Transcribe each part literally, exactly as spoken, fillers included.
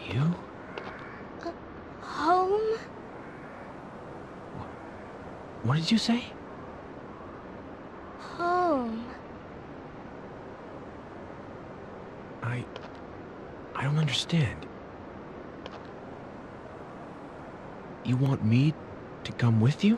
You? Home? What did you say? Home. I... I don't understand. You want me to come with you?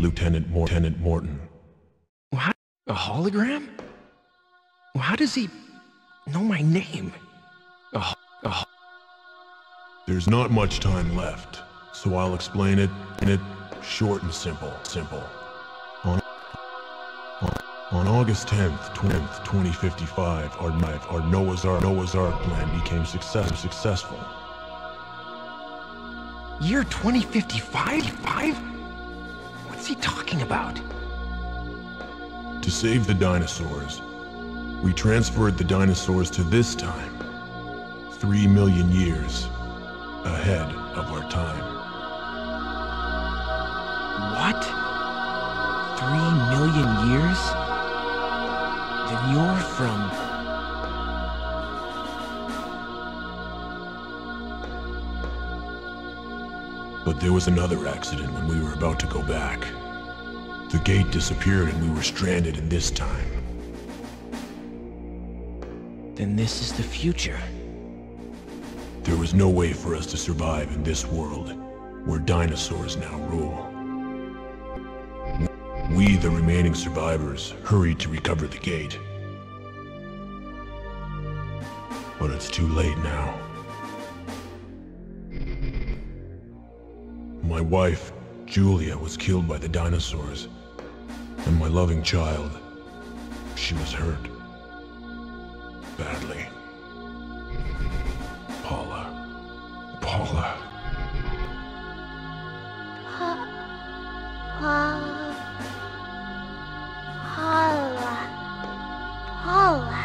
Lieutenant Mor- Lieutenant Morton. Well, how, a hologram? Well, how does he know my name? A, ho- a, ho- There's not much time left, so I'll explain it in it short and simple. Simple. On, on, on August tenth, twenty fifty-five, our, our Noah's Ark Noah's Ark plan became success, successful. Year twenty fifty-five? Five? What's he talking about? To save the dinosaurs, we transferred the dinosaurs to this time, three million years ahead of our time. What? Three million years? Then you're from... But there was another accident when we were about to go back. The gate disappeared and we were stranded in this time. Then this is the future. There was no way for us to survive in this world, where dinosaurs now rule. We, the remaining survivors, hurried to recover the gate. But it's too late now. My wife, Julia, was killed by the dinosaurs, and my loving child, she was hurt. Badly. Paula. Paula. Pa... Pa... Paula... Paula...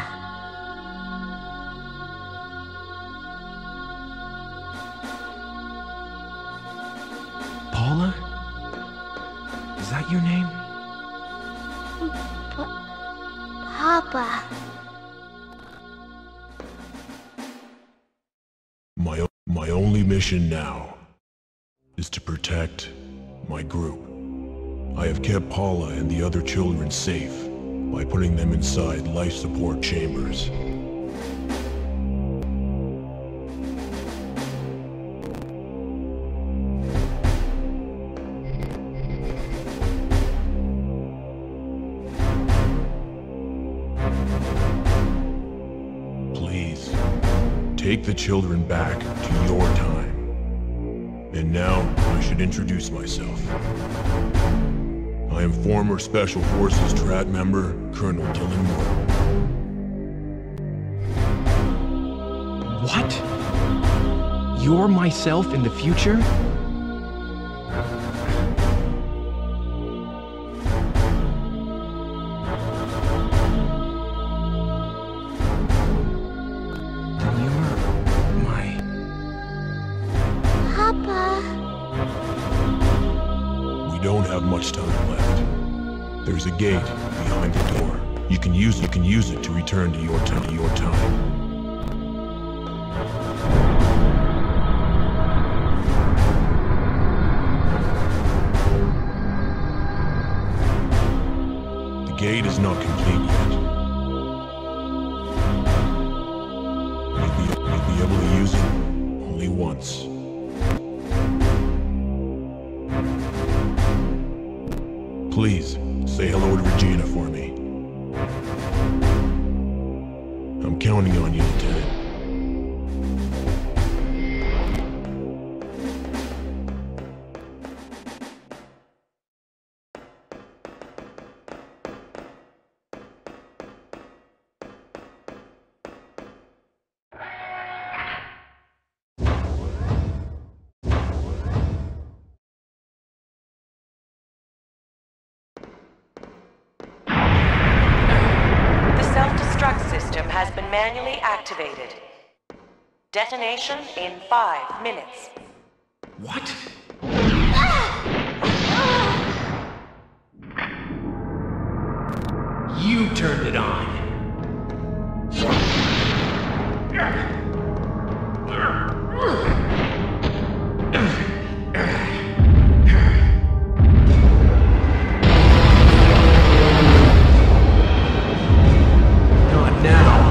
Paula? Is that your name? Pa... Papa... My, o my only mission now is to protect my group. I have kept Paula and the other children safe by putting them inside life support chambers. Please, take the children back to your time. And now, I should introduce myself. I am former Special Forces Strat member, Colonel Dylan Moore. What? You're myself in the future? Then you're my... Papa... We don't have much time left. There's a gate behind the door. You can use you can use it to return to your time. Your time. The gate is not complete yet. You'll be, you'll be able to use it only once. Please, say hello to Regina for me. I'm counting on you, Lieutenant. Self-destruct system has been manually activated. Detonation in five minutes. What? You turned it on. Not now.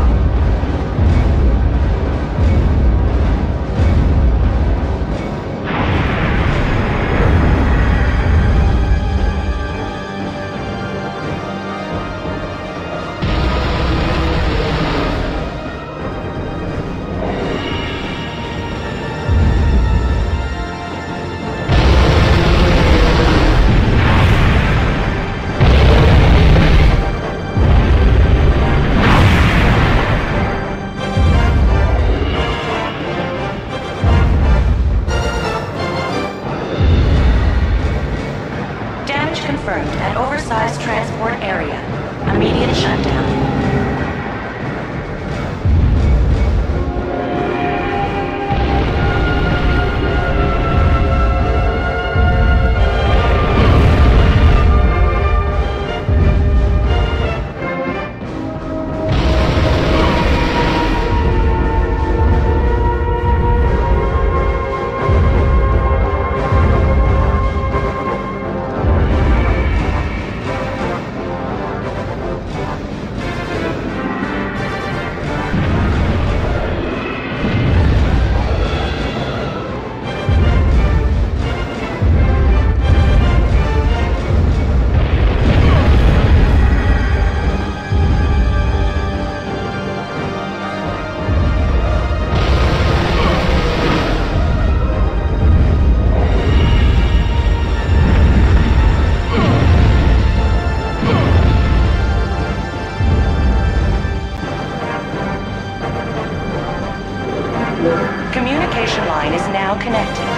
now connected.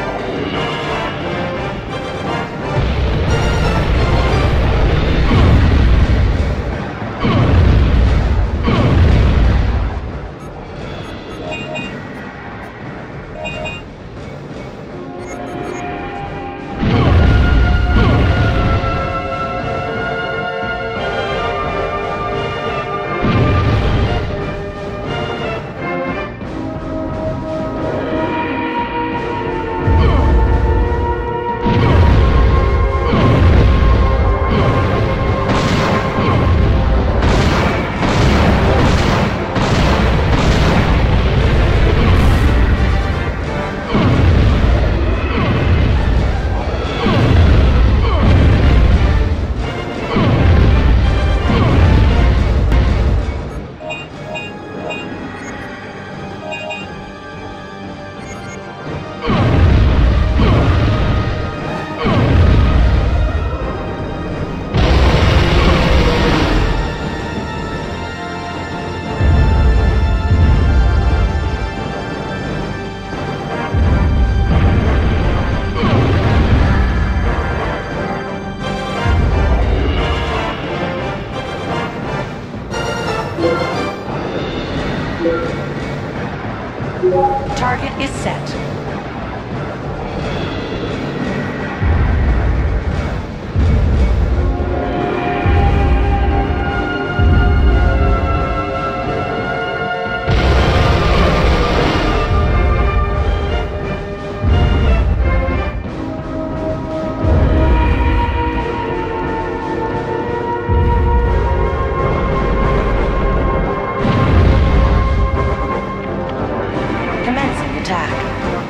Target is set. Commencing attack.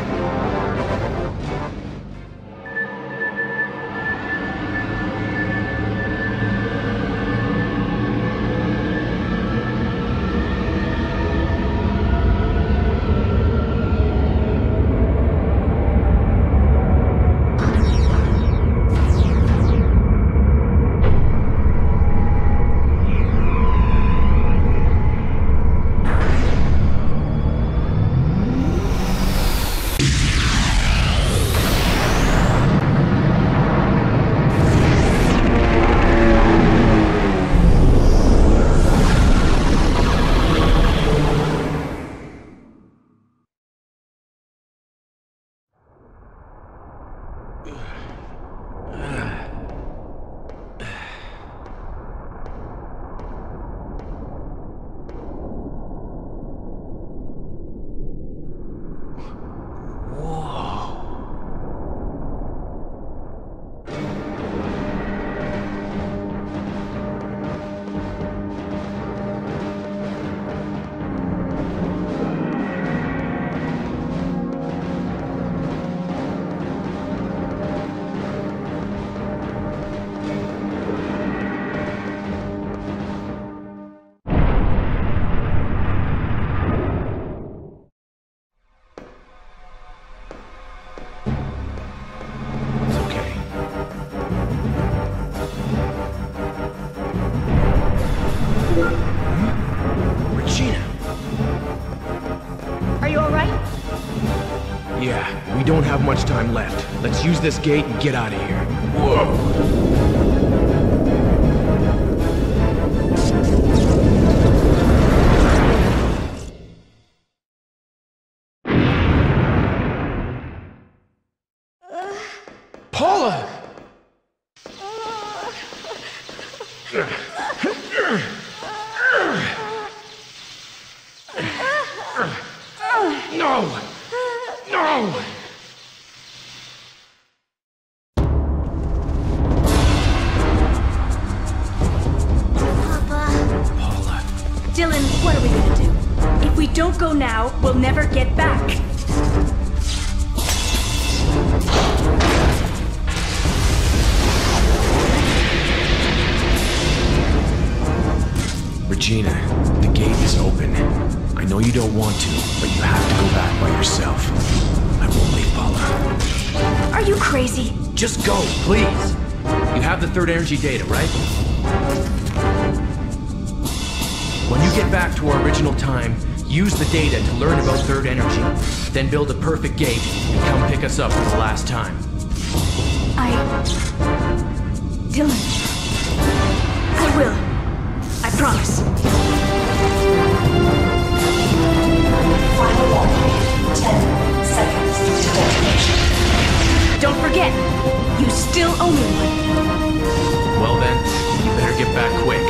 Regina! Are you alright? Yeah, we don't have much time left. Let's use this gate and get out of here. Whoa! Paula! No! No! Papa. Paula. Dylan, what are we gonna do? If we don't go now, we'll never get back. Regina, the gate is open. I know you don't want to, but you have to go back by yourself. I won't leave Paula. Are you crazy? Just go, please. You have the third energy data, right? When you get back to our original time, Use the data to learn about third energy, then build a perfect gate and come pick us up for the last time. I... Dylan. I will. I promise. Final warning. Ten seconds to detonation. Don't forget, you still owe me one. Well then, you better get back quick.